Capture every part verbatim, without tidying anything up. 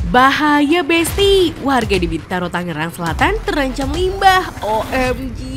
Bahaya Besti, warga di Bintaro Tangerang Selatan terancam limbah. O M G.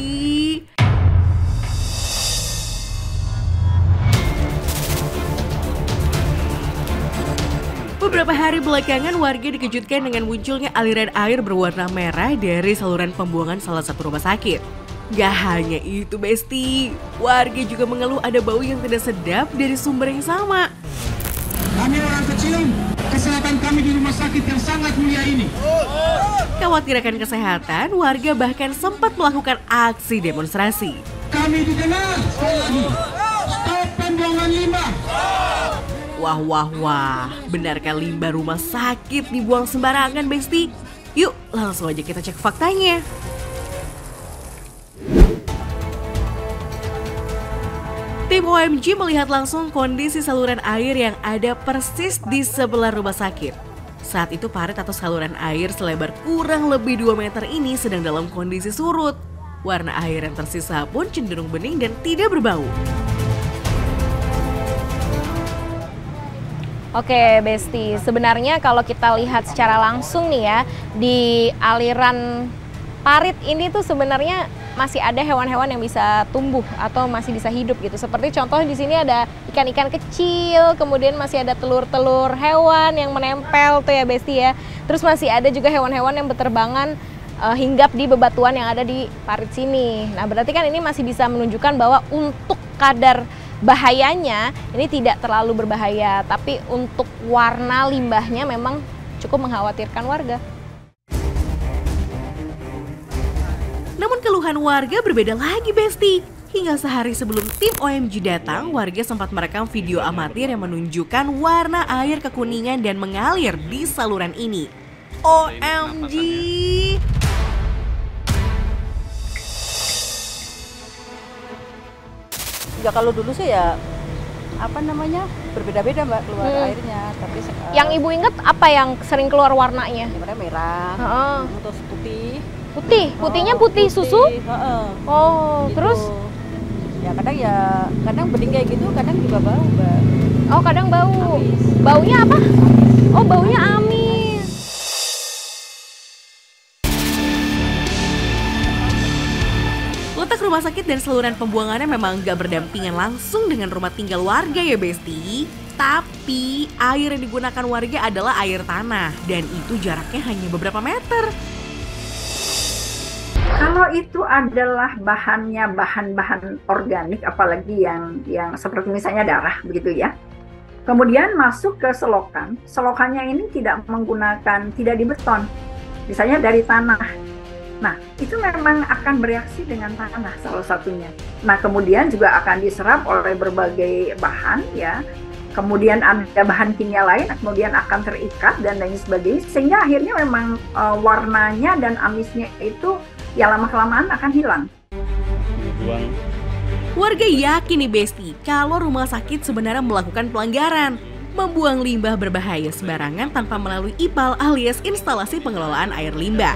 Beberapa hari belakangan warga dikejutkan dengan munculnya aliran air berwarna merah dari saluran pembuangan salah satu rumah sakit. Gak hanya itu Besti, warga juga mengeluh ada bau yang tidak sedap dari sumber yang sama. Kami orang kecil, kesehatan kami di rumah sakit yang sangat mulia ini. Khawatir akan kesehatan, warga bahkan sempat melakukan aksi demonstrasi. Kami didengar, sekali lagi, stop pembuangan limbah. Wah wah wah, benarkah limbah rumah sakit dibuang sembarangan Besti? Yuk langsung aja kita cek faktanya. Tim O M G melihat langsung kondisi saluran air yang ada persis di sebelah rumah sakit. Saat itu parit atau saluran air selebar kurang lebih dua meter ini sedang dalam kondisi surut. Warna air yang tersisa pun cenderung bening dan tidak berbau. Oke Besti, sebenarnya kalau kita lihat secara langsung nih ya, di aliran parit ini tuh sebenarnya masih ada hewan-hewan yang bisa tumbuh atau masih bisa hidup gitu. Seperti contoh di sini ada ikan-ikan kecil, kemudian masih ada telur-telur hewan yang menempel tuh ya Besti ya. Terus masih ada juga hewan-hewan yang berterbangan uh, hinggap di bebatuan yang ada di parit sini. Nah berarti kan ini masih bisa menunjukkan bahwa untuk kadar bahayanya ini tidak terlalu berbahaya, tapi untuk warna limbahnya memang cukup mengkhawatirkan warga. Namun keluhan warga berbeda lagi Besti. Hingga sehari sebelum tim O M G datang, warga sempat merekam video amatir yang menunjukkan warna air kekuningan dan mengalir di saluran ini. O M G! Ya kalau dulu sih ya apa namanya berbeda-beda Mbak keluar hmm. airnya, tapi uh, yang ibu inget apa yang sering keluar warnanya? Ya, merah, uh-uh. terus putih. Putih, putihnya putih, putih susu? Uh-uh. Oh, gitu. Terus? Ya kadang ya kadang bening kayak gitu, kadang juga bau Mbak. Oh kadang bau. Amis. Baunya apa? Amis. Oh baunya amis. Letak rumah sakit dan saluran pembuangannya memang gak berdampingan langsung dengan rumah tinggal warga ya Besti. Tapi air yang digunakan warga adalah air tanah dan itu jaraknya hanya beberapa meter. Kalau itu adalah bahannya bahan-bahan organik, apalagi yang yang seperti misalnya darah begitu ya. Kemudian masuk ke selokan, selokannya ini tidak menggunakan, tidak di beton, misalnya dari tanah. Nah, itu memang akan bereaksi dengan tanah salah satunya. Nah, kemudian juga akan diserap oleh berbagai bahan ya. Kemudian ada bahan kimia lain, kemudian akan terikat dan lain sebagainya. Sehingga akhirnya memang uh, warnanya dan amisnya itu ya lama-kelamaan akan hilang. Buang. Warga yakin nih Besti, kalau rumah sakit sebenarnya melakukan pelanggaran. Membuang limbah berbahaya sembarangan tanpa melalui I P A L alias instalasi pengelolaan air limbah.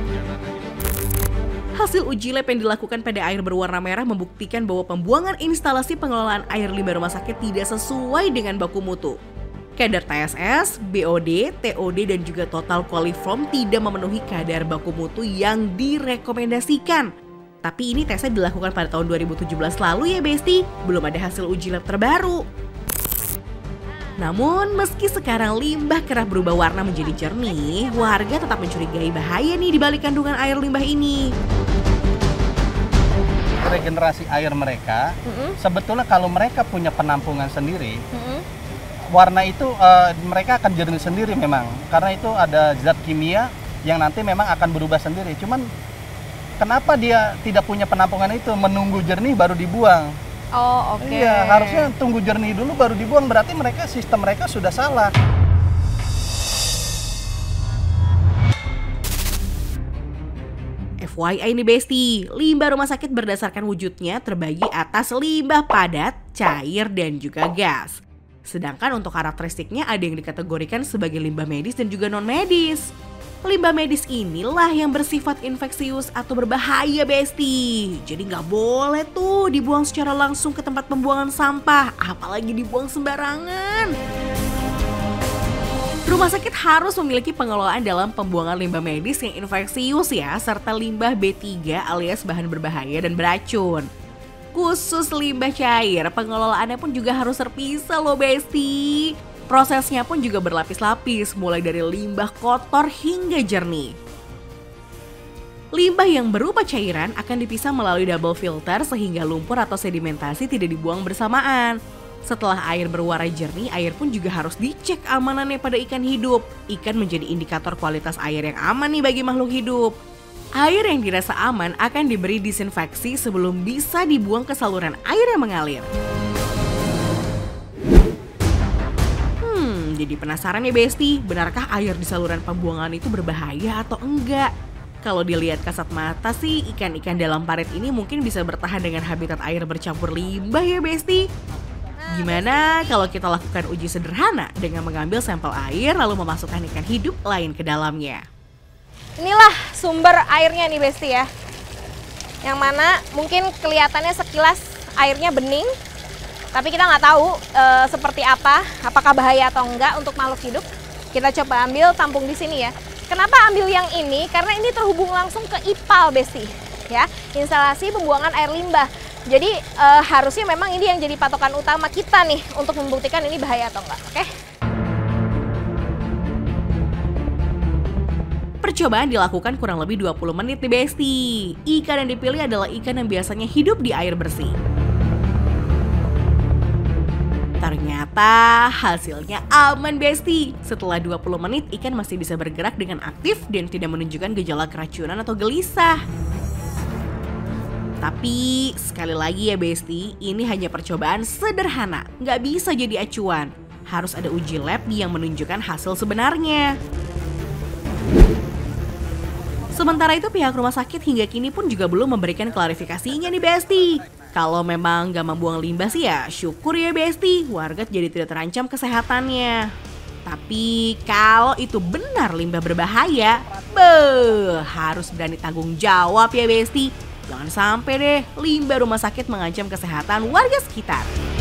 Hasil uji lab yang dilakukan pada air berwarna merah membuktikan bahwa pembuangan instalasi pengelolaan air limbah rumah sakit tidak sesuai dengan baku mutu. Kadar T S S, B O D, T O D, dan juga total coliform tidak memenuhi kadar baku mutu yang direkomendasikan. Tapi ini tesnya dilakukan pada tahun dua ribu tujuh belas lalu ya Besti, belum ada hasil uji lab terbaru. Namun meski sekarang limbah kerap berubah warna menjadi jernih, warga tetap mencurigai bahaya nih di balik kandungan air limbah ini. Regenerasi air mereka, mm-hmm. sebetulnya kalau mereka punya penampungan sendiri, mm-hmm. warna itu uh, mereka akan jernih sendiri memang, karena itu ada zat kimia yang nanti memang akan berubah sendiri. Cuman kenapa dia tidak punya penampungan itu, menunggu jernih baru dibuang? Oh oke. Okay. Iya, harusnya tunggu jernih dulu baru dibuang, berarti mereka sistem mereka sudah salah. F Y I nih Besti, limbah rumah sakit berdasarkan wujudnya terbagi atas limbah padat, cair, dan juga gas. Sedangkan untuk karakteristiknya ada yang dikategorikan sebagai limbah medis dan juga non-medis. Limbah medis inilah yang bersifat infeksius atau berbahaya Besti. Jadi nggak boleh tuh dibuang secara langsung ke tempat pembuangan sampah, apalagi dibuang sembarangan. Rumah sakit harus memiliki pengelolaan dalam pembuangan limbah medis yang infeksius ya, serta limbah B tiga alias bahan berbahaya dan beracun. Khusus limbah cair, pengelolaannya pun juga harus terpisah loh Besti. Prosesnya pun juga berlapis-lapis, mulai dari limbah kotor hingga jernih. Limbah yang berupa cairan akan dipisah melalui double filter sehingga lumpur atau sedimentasi tidak dibuang bersamaan. Setelah air berwarna jernih, air pun juga harus dicek amanannya pada ikan hidup. Ikan menjadi indikator kualitas air yang aman nih bagi makhluk hidup. Air yang dirasa aman akan diberi disinfeksi sebelum bisa dibuang ke saluran air yang mengalir. Hmm, jadi penasaran ya Besti, benarkah air di saluran pembuangan itu berbahaya atau enggak? Kalau dilihat kasat mata sih, ikan-ikan dalam parit ini mungkin bisa bertahan dengan habitat air bercampur limbah ya Besti. Gimana kalau kita lakukan uji sederhana dengan mengambil sampel air lalu memasukkan ikan hidup lain ke dalamnya? Inilah sumber airnya nih Besti ya. Yang mana mungkin kelihatannya sekilas airnya bening, tapi kita nggak tahu e, seperti apa, apakah bahaya atau enggak untuk makhluk hidup. Kita coba ambil tampung di sini ya. Kenapa ambil yang ini? Karena ini terhubung langsung ke I P A L Besti, ya, instalasi pembuangan air limbah. Jadi e, harusnya memang ini yang jadi patokan utama kita nih untuk membuktikan ini bahaya atau enggak, oke? Percobaan dilakukan kurang lebih dua puluh menit nih Besti. Ikan yang dipilih adalah ikan yang biasanya hidup di air bersih. Ternyata hasilnya aman Besti. Setelah dua puluh menit ikan masih bisa bergerak dengan aktif dan tidak menunjukkan gejala keracunan atau gelisah. Tapi sekali lagi ya Besti, ini hanya percobaan sederhana, nggak bisa jadi acuan. Harus ada uji lab yang menunjukkan hasil sebenarnya. Sementara itu pihak rumah sakit hingga kini pun juga belum memberikan klarifikasinya nih Besti. Kalau memang nggak membuang limbah sih ya syukur ya Besti, warga jadi tidak terancam kesehatannya. Tapi kalau itu benar limbah berbahaya, beuh, harus berani tanggung jawab ya Besti. Jangan sampai deh limbah rumah sakit mengancam kesehatan warga sekitar.